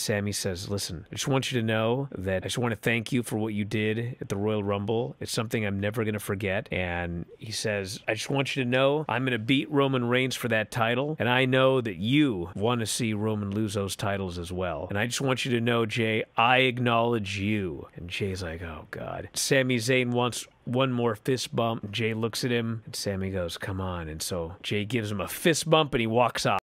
Sami says, listen, I just want you to know that I just want to thank you for what you did at the Royal Rumble. It's something I'm never going to forget. And he says, I just want you to know I'm going to beat Roman Reigns for that title. And I know that you want to see Roman lose those titles as well. And I just want you to know, Jey, I acknowledge you. And Jey's like, oh, God. Sami Zayn wants one more fist bump. Jey looks at him, and Sami goes, come on. And so Jey gives him a fist bump, and he walks off.